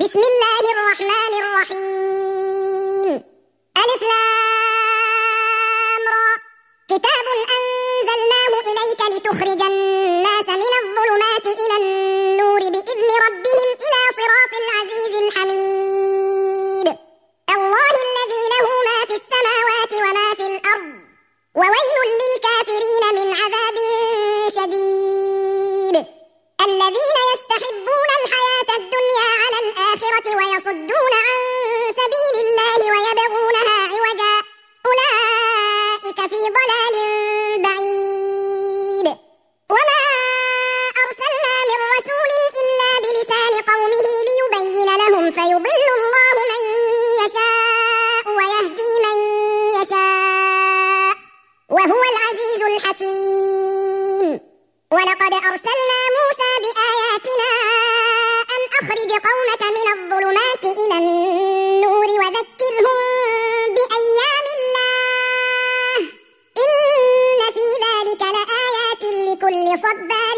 بسم الله الرحمن الرحيم. ألف لام را. كتاب أنزلناه إليك لتخرج الناس من الظلمات إلى النور بإذن ربهم إلى صراط العزيز الحميد. الله الذي له ما في السماوات وما في الأرض، وويل للكافرين من عذاب شديد. الذين يستحبون الحياة الدنيا على الآخرة ويصدون عن سبيل الله ويبغونها عوجا، أولئك في ضلال بعيد. وما أرسلنا من رسول إلا بلسان قومه ليبين لهم، فيضل الله من يشاء ويهدي من يشاء، وهو العزيز الحكيم. ولقد أرسلنا موسى بآياتنا أن أخرج قومك من الظلمات إلى النور وذكرهم بأيام الله، إن في ذلك لآيات لكل صبار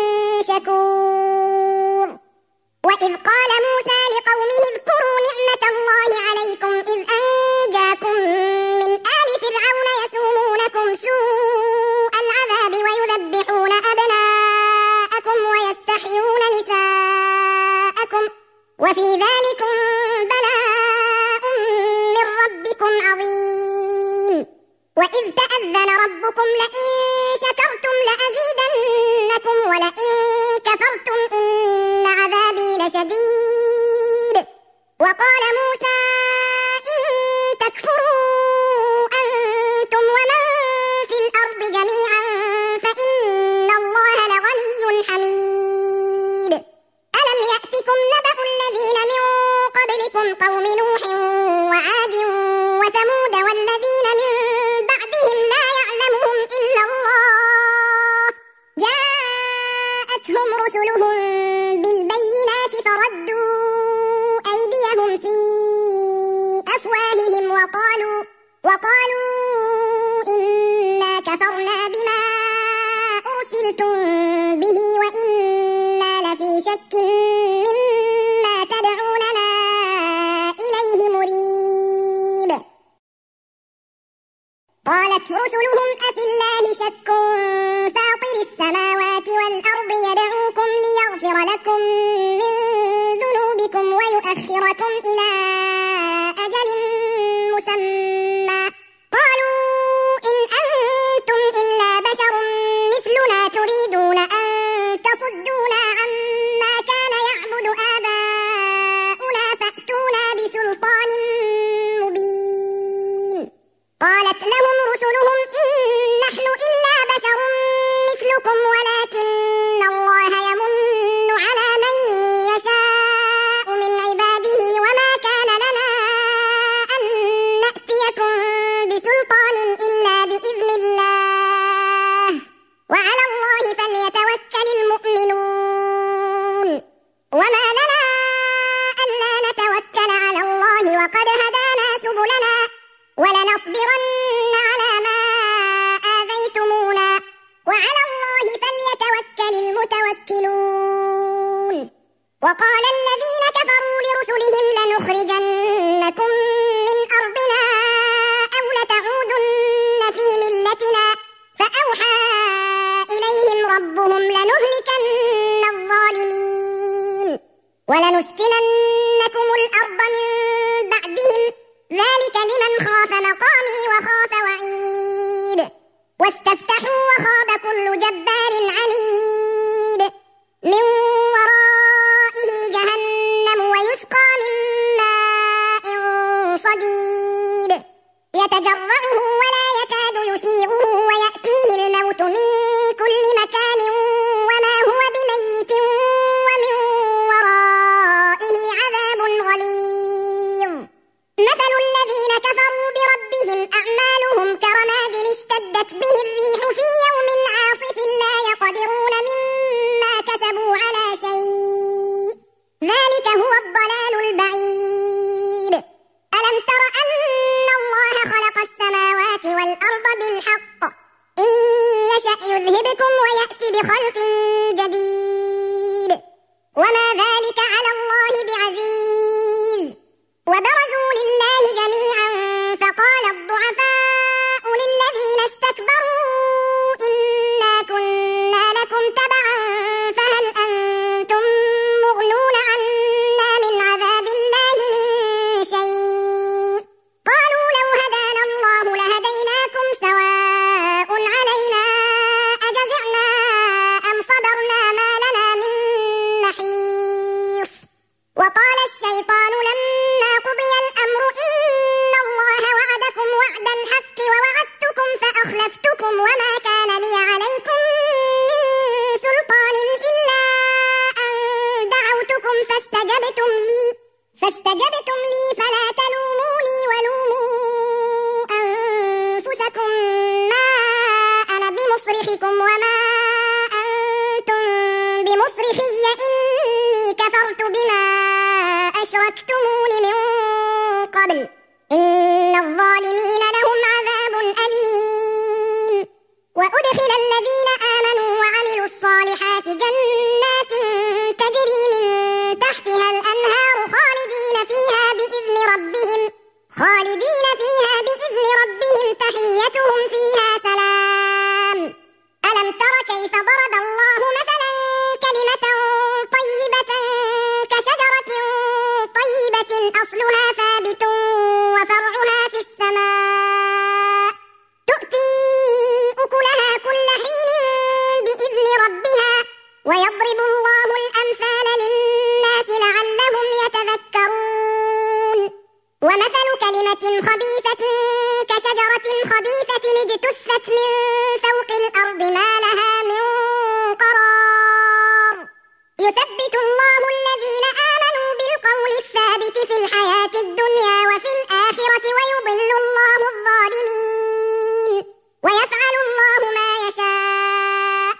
شكور. وإذ قال موسى لقومه اذكروا نعمة الله عليكم إذ أنجاكم من آل فرعون يسومونكم سوء العذاب ويذبحون أبناءكم ويستحيون نساءكم، وفي ذلكم بلاء من ربكم عظيم. وإذ تأذن ربكم لئن شكرتم لأزيدنكم ولئن كفرتم إن عذابي لشديد. وقال موسى إن تكفروا أنتم ومن في الأرض جميعا فإن الله لغني حميد. ألم يأتكم نبأ الذين من قبلكم قوم نوح وعاد وثمود والذين من بعدهم لا يعلمهم إلا الله، جاءتهم رسلهم بالبينات فردوا أيديهم في أفواههم وقالوا إنا كفرنا بما أرسلتم به وإنا لفي شك مما تدعوننا إليه مريب. قالت رسلهم أفي الله شك فاطر السماوات والأرض يدعوكم ليغفر لكم من ذنوبكم ويؤخركم إلى أجل مسمى، قالوا إن أنتم إلا بشر مثلنا تريدون أن تصدونا عما كان يعبد آباؤنا فأتونا بسلطان مبين. قالت لهم رسلهم إن نحن إلا بشر مثلكم ولكن الله يمن على من يشاء من عباده وما كان لنا أن نأتيكم بسلطان إلا بإذن الله، وعلى الله فليتوكل المؤمنون. وما لنا ألا نتوكل على الله وقد هدانا سبلنا ولنصبرن على ما آذيتمونا وعلى الله فليتوكل المتوكلون. وقال الذين كفروا لرسلهم لنخرجنكم من أرضنا أو لتعودن في ملتنا، فأوحى إليهم ربهم لنهلكن الظالمين ولنسكننكم الأرض من بعدهم، ذلك لمن خاف مقامي وخاف وعيد. واستفتحوا وخاب كل جبار عنيد، من ورائه جهنم ويسقى من ماء صديد يتجرعه ولا يكاد يسيغه ويأتيه الموت من كل مكان وما هو بميت ومن ورائه عذاب غليظ. مثل الذين كفروا بربهم أعمالهم كرماد اشتدت به الريح في يوم عاصف لا يقدرون مما كسبوا على شيء فاستجبتم لي فلا تلوموني ولوموا أنفسكم ما أنا بمصرخكم وما أنتم بمصرخي إني كفرت بما أشركتمون من قبل إن الظالمين لهم عذاب أليم. وأدخل الذين آمنوا وعملوا الصالحات جنات تجري من تحتها الأنهار خالدين فيها بإذن ربهم تحيتهم فيها سلام. ألم تر كيف ضرب الله مثلا كلمة طيبة كشجرة طيبة أصلها ثابت وفرعها في السماء تؤتي أكلها كل حين بإذن ربها ويضرب الله الأمثال للناس لعلهم يتذكرون. ومثل كلمة خبيثة كشجرة خبيثة اجتثت من فوق الأرض ما لها من قرار يثبت الله الذين آمنوا بالقول الثابت في الحياة الدنيا وفي الآخرة ويضل الله الظالمين ويفعل الله ما يشاء.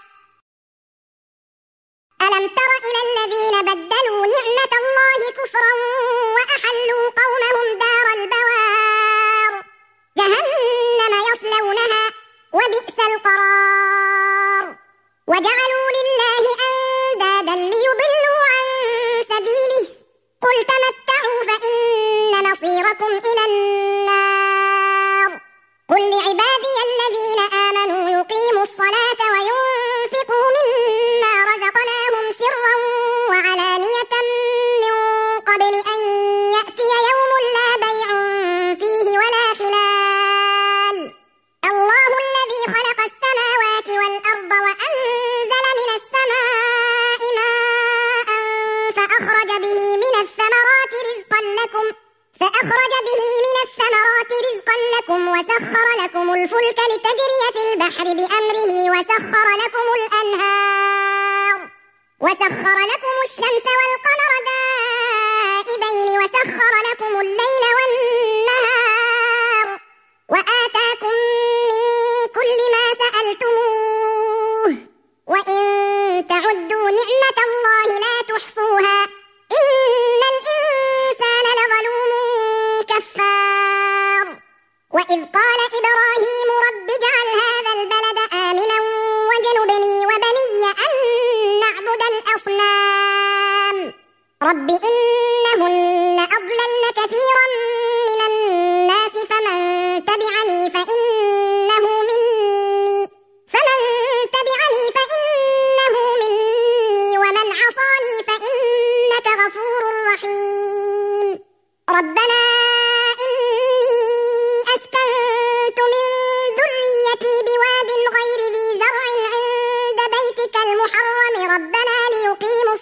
ألم تر إلى الذين بدلوا نعمة الله كفرا وأحلوا قومهم دار البوار جهنم يصلونها وبئس القرار وجعلوا لله أندادا ليضلوا عن سبيله قل تمتعوا فإن مصيركم إلى النار. قل لعبادي الذين آمنوا يقيموا الصلاة وينفقوا مما رزقناهم سرا وعلانية من قبل أن يأتي يوم لا بيع فيه ولا خلال. الله الذي خلق السماوات والأرض وأنزل من السماء ماء فأخرج به من الثمرات رزقا لكم وسخر لكم الفلك لتجري في البحر بأمره وسخر لكم الشمس والقمر دائبين وسخر لكم الليل والنهار وآتاكم من كل ما سألتموه وإن تعدوا نعمة الله لا تحصوها إن الإنسان لظلوم كفار. وإذ قال إبراهيم رب اجعل هذا البلد آمنا واجنبني وبني أن نعبد الأصنام رب إنهن أضللن كثيرا من الناس فمن تبعني فإنه مني ومن عصاني فإنك غفور رحيم. ربنا إني أسكنت من ذريتي بواد غير ذي زرع عند بيتك المحرم ربنا ليقيموا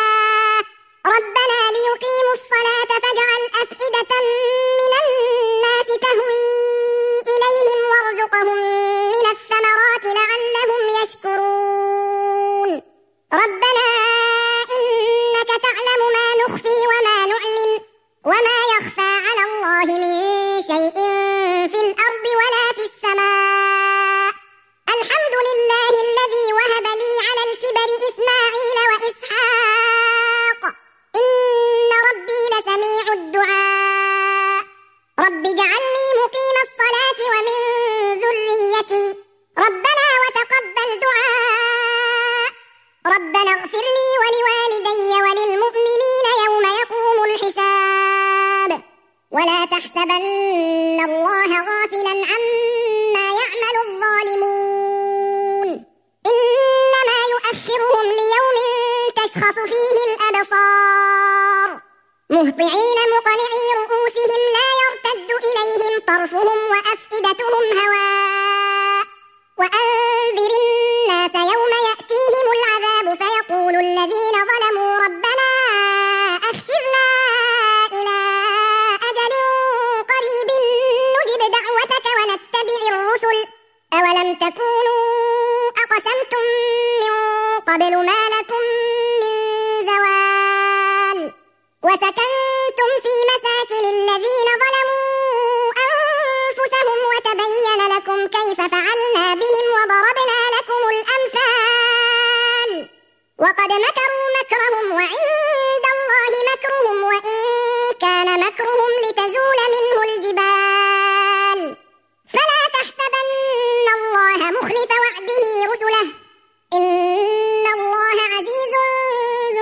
الصلاة فاجعل أفئدة من الناس تهوي إليهم وارزقهم من الثمرات لعلهم يشكرون. ربنا إنك تعلم ما نخفي وما نعلن وما يخفى على الله من شيء في الأرض ولا في السماء. الحمد لله الذي وهب لي على الكبر إسماعيل وإسحاق إن ربي لسميع الدعاء. رب اجعلني مقيم الصلاة ومن ذريتي ربنا وتقبل دعاء. ربنا اغفر لي ولوالدي وللمؤمنين يوم يقوم الحساب. ولا تحسبن الله غافلا عما يعمل الظالمون إنما يؤخرهم ليوم تشخص فيه الأبصار مهطعين مقنعي رؤوسهم لا يرتد إليهم طرفهم وأفئدتهم هواء. وأنذر الناس يوم يأتيهم العذاب فيقول الذين ظلموا ربنا أخرنا إلى أجل قريب نجب دعوتك ونتبع الرسل أولم تكونوا أقسمتم من قبل ما لكم من زوال وسكنتم كنتم في مساكن الذين ظلموا أنفسهم وتبين لكم كيف فعلنا بهم وضربنا لكم الأمثال وقد مكروا مكرهم وعند الله مكرهم وإن كان مكرهم لتزول منه الجبال فلا تحسبن الله مخلف وعده رسله إن الله عزيز ذو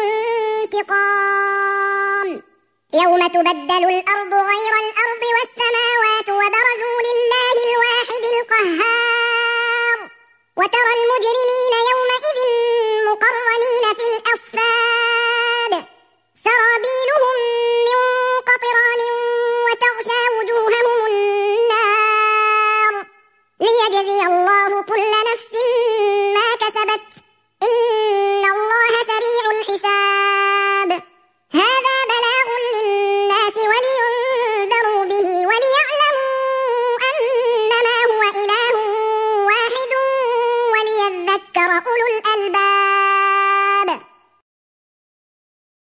انتقام يوم تبدل الأرض غير الأرض والسماوات وبرزوا لله الواحد القهار وترى المجرمين